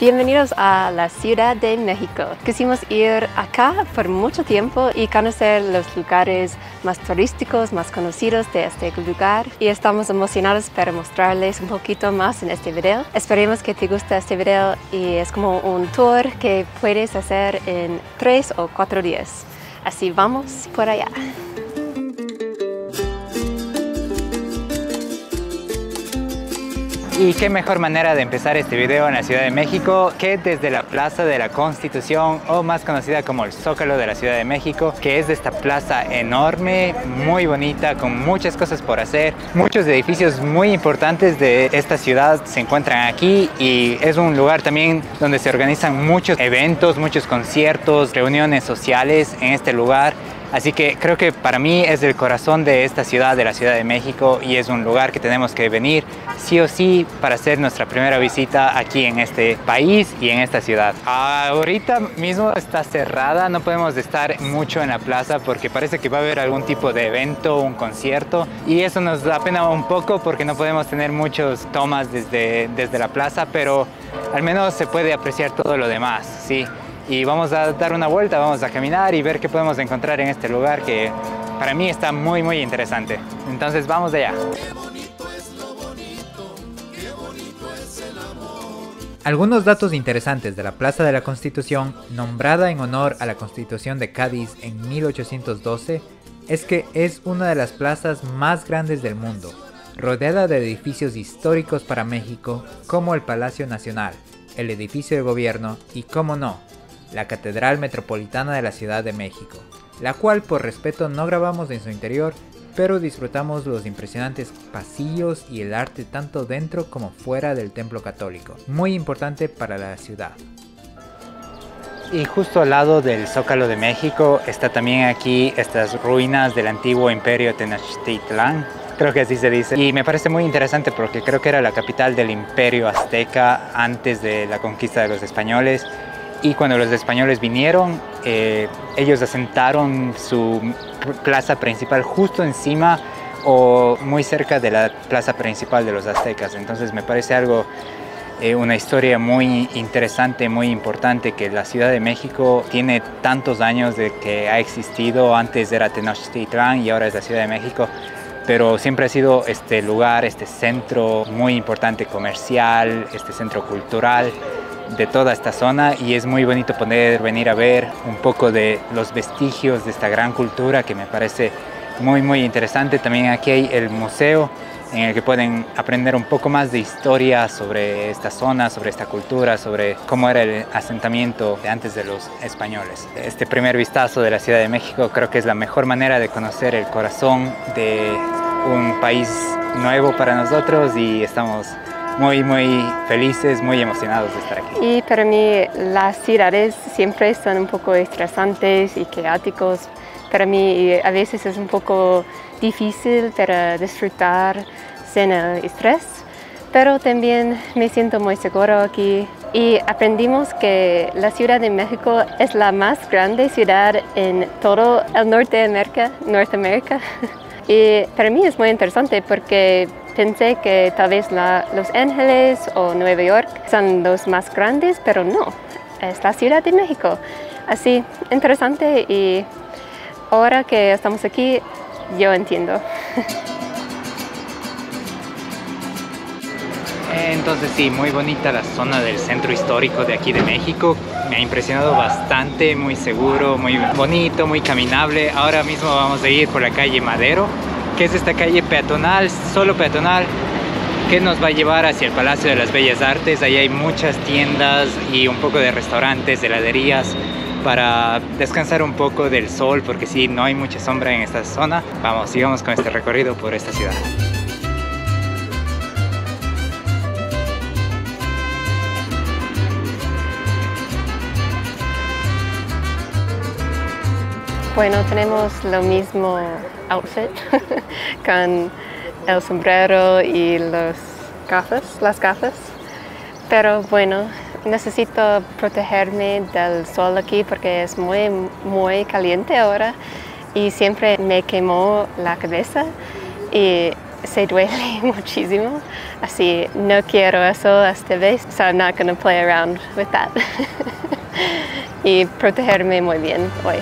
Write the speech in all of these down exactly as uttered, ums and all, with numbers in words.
Bienvenidos a la Ciudad de México. Quisimos ir acá por mucho tiempo y conocer los lugares más turísticos, más conocidos de este lugar. Y estamos emocionados para mostrarles un poquito más en este video. Esperemos que te guste este video y es como un tour que puedes hacer en tres o cuatro días. Así vamos por allá. Y qué mejor manera de empezar este video en la Ciudad de México que desde la Plaza de la Constitución, o más conocida como el Zócalo de la Ciudad de México, que es de esta plaza enorme, muy bonita, con muchas cosas por hacer. Muchos edificios muy importantes de esta ciudad se encuentran aquí y es un lugar también donde se organizan muchos eventos, muchos conciertos, reuniones sociales en este lugar. Así que creo que para mí es el corazón de esta ciudad, de la Ciudad de México, y es un lugar que tenemos que venir sí o sí para hacer nuestra primera visita aquí en este país y en esta ciudad. Ahorita mismo está cerrada, no podemos estar mucho en la plaza porque parece que va a haber algún tipo de evento, un concierto, y eso nos da pena un poco porque no podemos tener muchas tomas desde, desde la plaza, pero al menos se puede apreciar todo lo demás, ¿sí? Y vamos a dar una vuelta, vamos a caminar y ver qué podemos encontrar en este lugar que para mí está muy muy interesante. Entonces vamos allá. Algunos datos interesantes de la Plaza de la Constitución, nombrada en honor a la Constitución de Cádiz en mil ochocientos doce, es que es una de las plazas más grandes del mundo, rodeada de edificios históricos para México como el Palacio Nacional, el edificio de gobierno y, cómo no, la Catedral Metropolitana de la Ciudad de México, la cual por respeto no grabamos en su interior, pero disfrutamos los impresionantes pasillos y el arte tanto dentro como fuera del templo católico, muy importante para la ciudad. Y justo al lado del Zócalo de México está también aquí estas ruinas del antiguo Imperio Tenochtitlán, creo que así se dice, y me parece muy interesante porque creo que era la capital del Imperio Azteca antes de la conquista de los españoles. Y cuando los españoles vinieron, eh, ellos asentaron su plaza principal justo encima o muy cerca de la plaza principal de los aztecas. Entonces me parece algo, eh, una historia muy interesante, muy importante, que la Ciudad de México tiene tantos años de que ha existido. Antes era Tenochtitlán y ahora es la Ciudad de México. Pero siempre ha sido este lugar, este centro muy importante comercial, este centro cultural de toda esta zona, y es muy bonito poder venir a ver un poco de los vestigios de esta gran cultura que me parece muy muy interesante. También aquí hay el museo en el que pueden aprender un poco más de historia sobre esta zona, sobre esta cultura, sobre cómo era el asentamiento de antes de los españoles. Este primer vistazo de la Ciudad de México creo que es la mejor manera de conocer el corazón de un país nuevo para nosotros, y estamos muy muy felices, muy emocionados de estar aquí. Y para mí las ciudades siempre son un poco estresantes y caóticos. Para mí a veces es un poco difícil para disfrutar sin el estrés, pero también me siento muy seguro aquí. Y aprendimos que la Ciudad de México es la más grande ciudad en todo el norte de América, Norteamérica. Y para mí es muy interesante porque pensé que tal vez la, Los Ángeles o Nueva York son los más grandes, pero no, es la Ciudad de México. Así, interesante, y ahora que estamos aquí, yo entiendo. Entonces sí, muy bonita la zona del centro histórico de aquí de México. Me ha impresionado bastante, muy seguro, muy bonito, muy caminable. Ahora mismo vamos a ir por la calle Madero, que es esta calle peatonal, solo peatonal, que nos va a llevar hacia el Palacio de las Bellas Artes. Ahí hay muchas tiendas y un poco de restaurantes, heladerías, para descansar un poco del sol, porque sí, no hay mucha sombra en esta zona. Vamos, sigamos con este recorrido por esta ciudad. Bueno, tenemos lo mismo outfit con el sombrero y los gafas, las gafas, pero bueno, necesito protegerme del sol aquí porque es muy, muy caliente ahora y siempre me quemó la cabeza, y se duele muchísimo, así no quiero eso esta vez, so I'm not going to play around with that. Y protegerme muy bien hoy.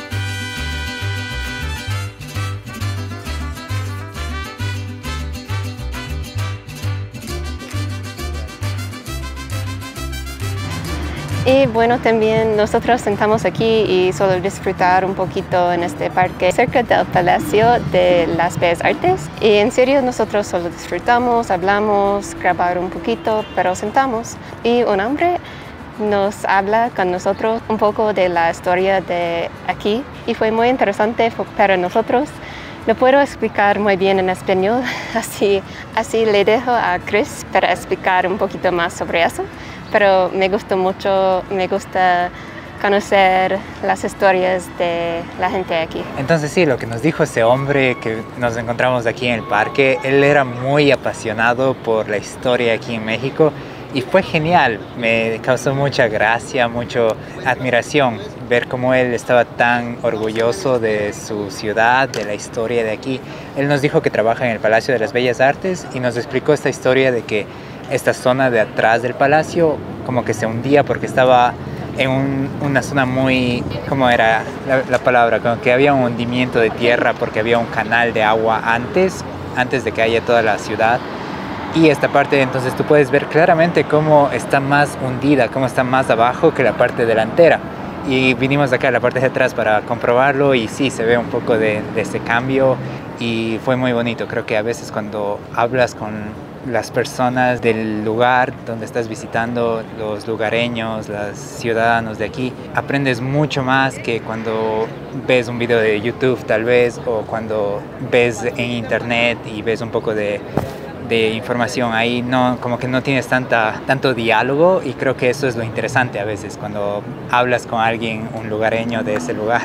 Y bueno, también nosotros sentamos aquí y solo disfrutar un poquito en este parque cerca del Palacio de las Bellas Artes. Y en serio nosotros solo disfrutamos, hablamos, grabar un poquito, pero sentamos. Y un hombre nos habla con nosotros un poco de la historia de aquí y fue muy interesante para nosotros. No puedo explicar muy bien en español, así, así le dejo a Chris para explicar un poquito más sobre eso. Pero me gustó mucho, me gusta conocer las historias de la gente aquí. Entonces sí, lo que nos dijo ese hombre que nos encontramos aquí en el parque, él era muy apasionado por la historia aquí en México y fue genial, me causó mucha gracia, mucha admiración ver cómo él estaba tan orgulloso de su ciudad, de la historia de aquí. Él nos dijo que trabaja en el Palacio de las Bellas Artes y nos explicó esta historia de que esta zona de atrás del palacio como que se hundía porque estaba en un, una zona muy, ¿cómo era la, la palabra? Como que había un hundimiento de tierra porque había un canal de agua antes, antes de que haya toda la ciudad. Y esta parte, entonces tú puedes ver claramente cómo está más hundida, cómo está más abajo que la parte delantera. Y vinimos acá a la parte de atrás para comprobarlo y sí, se ve un poco de, de ese cambio y fue muy bonito. Creo que a veces cuando hablas con las personas del lugar donde estás visitando, los lugareños, los ciudadanos de aquí, aprendes mucho más que cuando ves un video de YouTube tal vez o cuando ves en internet y ves un poco de, de información. Ahí no, como que no tienes tanta, tanto diálogo y creo que eso es lo interesante a veces cuando hablas con alguien, un lugareño de ese lugar.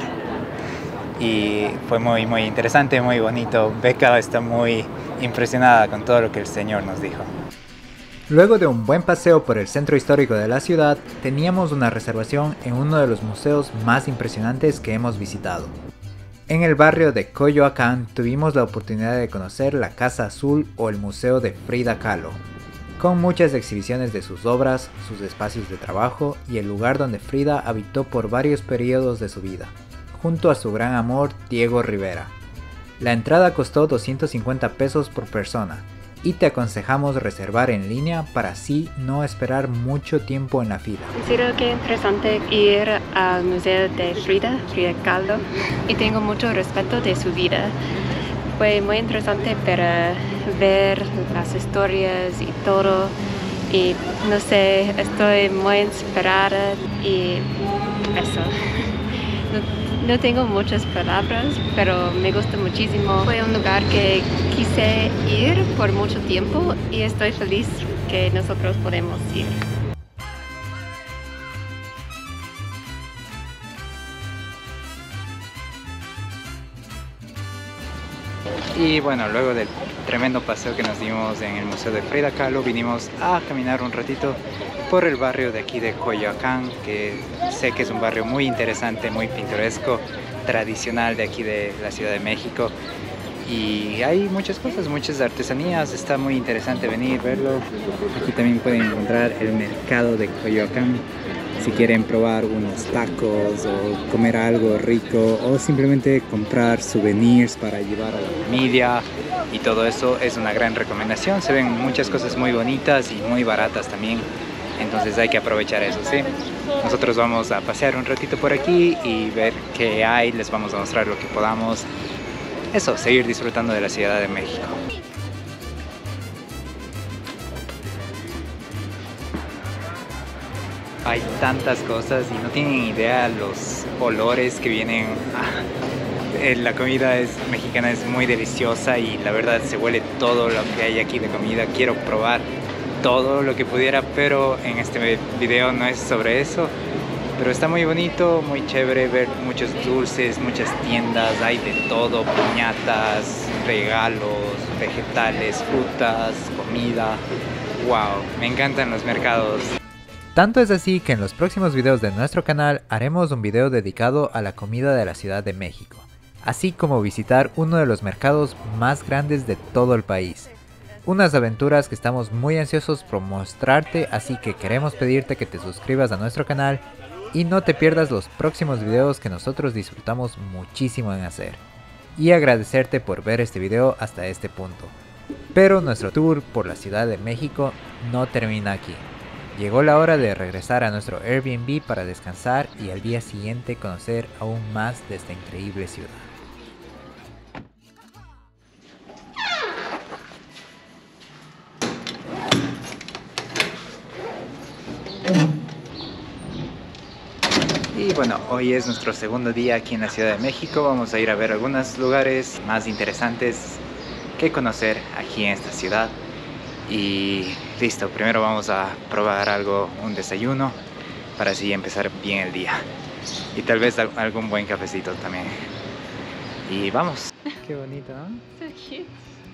Y fue muy, muy interesante, muy bonito. Becca está muy impresionada con todo lo que el señor nos dijo. Luego de un buen paseo por el centro histórico de la ciudad, teníamos una reservación en uno de los museos más impresionantes que hemos visitado. En el barrio de Coyoacán tuvimos la oportunidad de conocer la Casa Azul o el Museo de Frida Kahlo, con muchas exhibiciones de sus obras, sus espacios de trabajo y el lugar donde Frida habitó por varios periodos de su vida, junto a su gran amor Diego Rivera. La entrada costó doscientos cincuenta pesos por persona y te aconsejamos reservar en línea para así no esperar mucho tiempo en la fila. Considero que es interesante ir al Museo de Frida, Frida Kahlo, y tengo mucho respeto de su vida. Fue muy interesante para ver las historias y todo, y no sé, estoy muy inspirada y eso. No tengo muchas palabras, pero me gusta muchísimo. Fue un lugar que quise ir por mucho tiempo y estoy feliz que nosotros podemos ir. Y bueno, luego del tremendo paseo que nos dimos en el Museo de Frida Kahlo, vinimos a caminar un ratito por el barrio de aquí de Coyoacán, que sé que es un barrio muy interesante, muy pintoresco, tradicional de aquí de la Ciudad de México. Y hay muchas cosas, muchas artesanías, está muy interesante venir, verlo. Aquí también pueden encontrar el mercado de Coyoacán, si quieren probar unos tacos o comer algo rico o simplemente comprar souvenirs para llevar a la familia y todo eso es una gran recomendación. Se ven muchas cosas muy bonitas y muy baratas también, entonces hay que aprovechar eso, ¿sí? Nosotros vamos a pasear un ratito por aquí y ver qué hay, les vamos a mostrar lo que podamos. Eso, seguir disfrutando de la Ciudad de México. Hay tantas cosas y no tienen idea los olores que vienen. La comida es, mexicana es muy deliciosa y la verdad se huele todo lo que hay aquí de comida. Quiero probar todo lo que pudiera, pero en este video no es sobre eso. Pero está muy bonito, muy chévere ver muchos dulces, muchas tiendas, hay de todo, piñatas, regalos, vegetales, frutas, comida. Wow, me encantan los mercados. Tanto es así que en los próximos videos de nuestro canal haremos un video dedicado a la comida de la Ciudad de México. así como visitar uno de los mercados más grandes de todo el país. Unas aventuras que estamos muy ansiosos por mostrarte, así que queremos pedirte que te suscribas a nuestro canal y no te pierdas los próximos videos que nosotros disfrutamos muchísimo en hacer. Y agradecerte por ver este video hasta este punto. Pero nuestro tour por la Ciudad de México no termina aquí. Llegó la hora de regresar a nuestro Airbnb para descansar y al día siguiente conocer aún más de esta increíble ciudad. Y bueno, hoy es nuestro segundo día aquí en la Ciudad de México. Vamos a ir a ver algunos lugares más interesantes que conocer aquí en esta ciudad. Y listo, primero vamos a probar algo, un desayuno, para así empezar bien el día. Y tal vez algún buen cafecito también. Y vamos. Qué bonito, ¿no? So cute.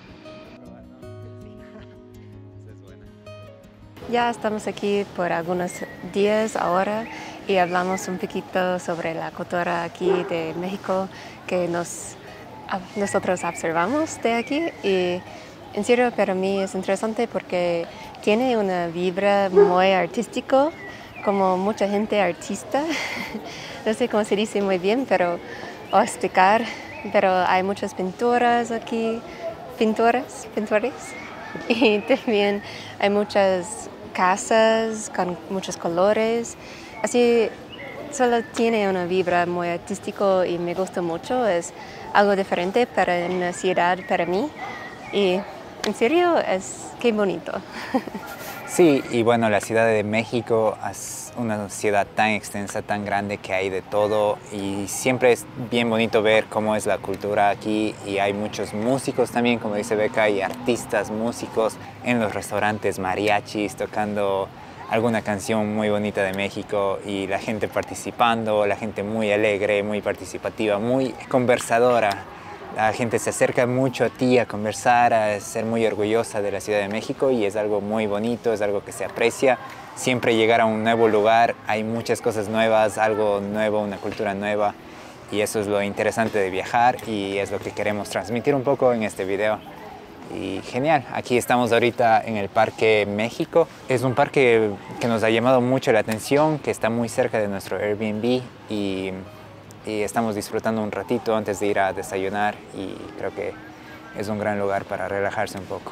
Ya estamos aquí por algunos días ahora y hablamos un poquito sobre la cultura aquí de México que nos, nosotros observamos de aquí. Y en serio, para mí es interesante porque tiene una vibra muy artístico, como mucha gente artista. No sé cómo se dice muy bien, pero o explicar, pero hay muchas pinturas aquí, pinturas, pintores, y también hay muchas casas con muchos colores. Así solo tiene una vibra muy artístico y me gusta mucho. Es algo diferente para una ciudad para mí. Y en serio, es qué bonito. Sí, y bueno, la Ciudad de México es una ciudad tan extensa, tan grande que hay de todo y siempre es bien bonito ver cómo es la cultura aquí y hay muchos músicos también, como dice Beca, y artistas, músicos en los restaurantes, mariachis, tocando alguna canción muy bonita de México y la gente participando, la gente muy alegre, muy participativa, muy conversadora. La gente se acerca mucho a ti a conversar, a ser muy orgullosa de la Ciudad de México y es algo muy bonito, es algo que se aprecia. Siempre llegar a un nuevo lugar, hay muchas cosas nuevas, algo nuevo, una cultura nueva y eso es lo interesante de viajar y es lo que queremos transmitir un poco en este video. Y genial, aquí estamos ahorita en el Parque México. Es un parque que nos ha llamado mucho la atención, que está muy cerca de nuestro Airbnb y y estamos disfrutando un ratito antes de ir a desayunar y creo que es un gran lugar para relajarse un poco.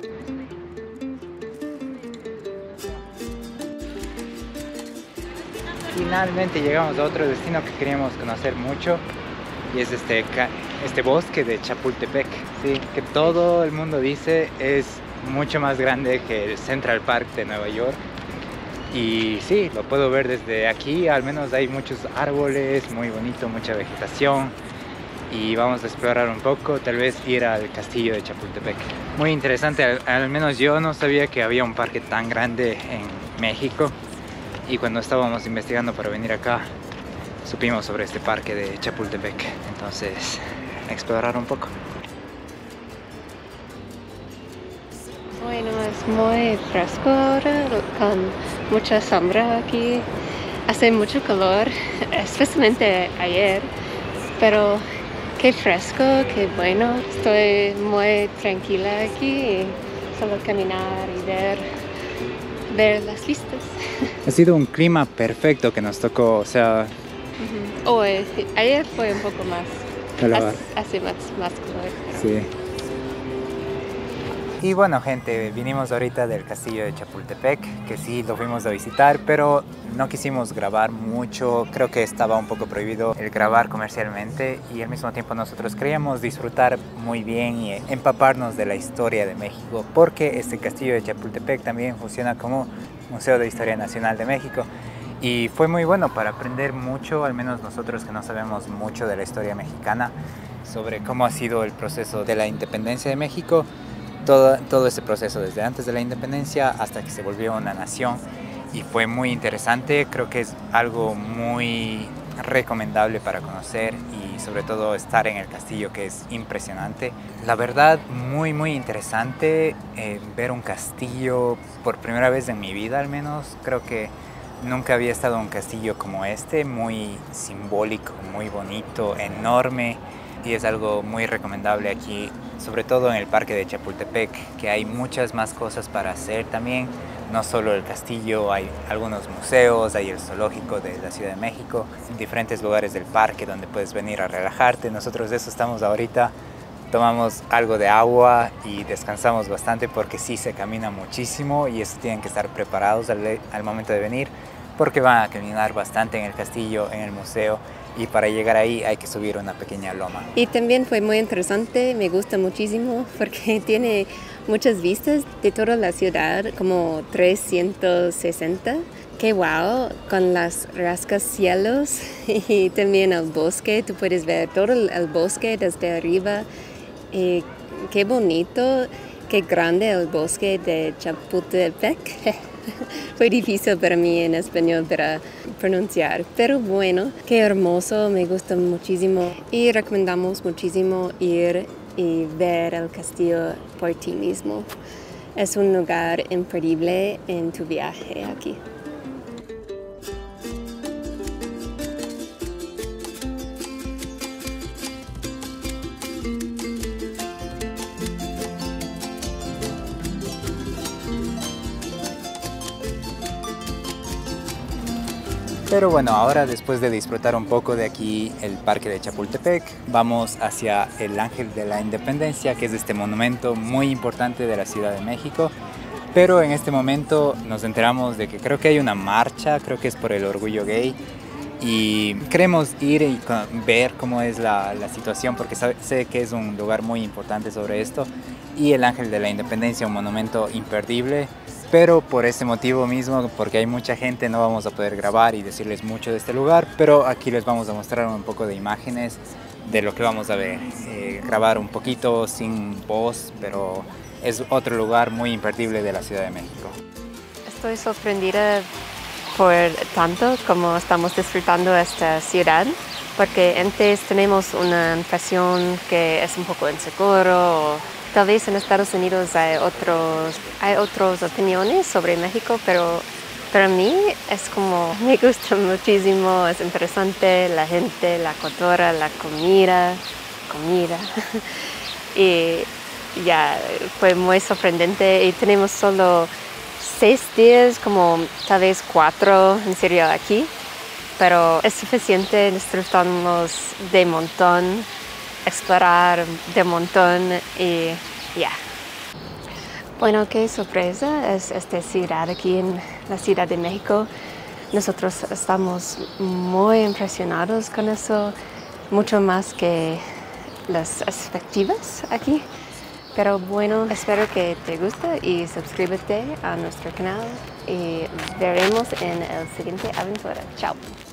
Finalmente llegamos a otro destino que queríamos conocer mucho y es este, este bosque de Chapultepec, ¿sí? Que todo el mundo dice es mucho más grande que el Central Park de Nueva York. Y sí, lo puedo ver desde aquí, al menos hay muchos árboles, muy bonito, mucha vegetación. Y vamos a explorar un poco, tal vez ir al castillo de Chapultepec. Muy interesante, al, al menos yo no sabía que había un parque tan grande en México. Y cuando estábamos investigando para venir acá, supimos sobre este parque de Chapultepec. Entonces, a explorar un poco. Bueno, es muy fresco ahora, con mucha sombra aquí. Hace mucho calor, especialmente ayer, pero qué fresco, qué bueno. Estoy muy tranquila aquí y solo caminar y ver, ver las vistas. Ha sido un clima perfecto que nos tocó, o sea... Uh-huh. Hoy, ayer fue un poco más, calor. Hace más, más calor. Sí. Y bueno gente, vinimos ahorita del castillo de Chapultepec, que sí lo fuimos a visitar, pero no quisimos grabar mucho, creo que estaba un poco prohibido el grabar comercialmente y al mismo tiempo nosotros queríamos disfrutar muy bien y empaparnos de la historia de México, porque este castillo de Chapultepec también funciona como Museo de Historia Nacional de México y fue muy bueno para aprender mucho, al menos nosotros que no sabemos mucho de la historia mexicana, sobre cómo ha sido el proceso de la independencia de México. Todo, todo ese proceso desde antes de la independencia hasta que se volvió una nación y fue muy interesante, creo que es algo muy recomendable para conocer y sobre todo estar en el castillo que es impresionante. La verdad muy muy interesante eh, ver un castillo por primera vez en mi vida al menos, creo que Nunca había estado en un castillo como este, muy simbólico, muy bonito, enorme, y es algo muy recomendable aquí, sobre todo en el parque de Chapultepec, que hay muchas más cosas para hacer también. No solo el castillo, hay algunos museos, hay el zoológico de la Ciudad de México, diferentes lugares del parque donde puedes venir a relajarte. Nosotros de eso estamos ahorita, tomamos algo de agua y descansamos bastante porque sí se camina muchísimo y eso tienen que estar preparados al, al momento de venir porque van a caminar bastante en el castillo, en el museo, y para llegar ahí hay que subir una pequeña loma. Y también fue muy interesante, me gusta muchísimo porque tiene muchas vistas de toda la ciudad, como trescientos sesenta. Qué wow, con las rascacielos y también el bosque, tú puedes ver todo el, el bosque desde arriba. Y qué bonito, qué grande el bosque de Chapultepec. Fue difícil para mí en español para pronunciar, pero bueno, qué hermoso, me gusta muchísimo y recomendamos muchísimo ir y ver el castillo por ti mismo. Es un lugar imperdible en tu viaje aquí. Pero bueno, ahora después de disfrutar un poco de aquí el parque de Chapultepec, vamos hacia el Ángel de la Independencia, que es este monumento muy importante de la Ciudad de México. Pero en este momento nos enteramos de que creo que hay una marcha, creo que es por el orgullo gay, y queremos ir y ver cómo es la, la situación, porque sabe, sé que es un lugar muy importante sobre esto, y el Ángel de la Independencia, un monumento imperdible. Pero por ese motivo mismo, porque hay mucha gente, no vamos a poder grabar y decirles mucho de este lugar, pero aquí les vamos a mostrar un poco de imágenes de lo que vamos a ver. Eh, grabar un poquito sin voz, pero es otro lugar muy imperdible de la Ciudad de México. Estoy sorprendida por tanto como estamos disfrutando esta ciudad, porque antes tenemos una impresión que es un poco inseguro. O tal vez en Estados Unidos hay, otros, hay otras opiniones sobre México, pero para mí es como, me gusta muchísimo, es interesante la gente, la cultura, la comida, comida. Y ya fue muy sorprendente y tenemos solo seis días, como tal vez cuatro en serio aquí, pero es suficiente, disfrutamos de montón, explorar de montón y ya. Yeah. Bueno, qué sorpresa es esta ciudad aquí en la Ciudad de México. Nosotros estamos muy impresionados con eso, mucho más que las expectativas aquí. Pero bueno, espero que te guste y suscríbete a nuestro canal y veremos en el siguiente aventura. Chao.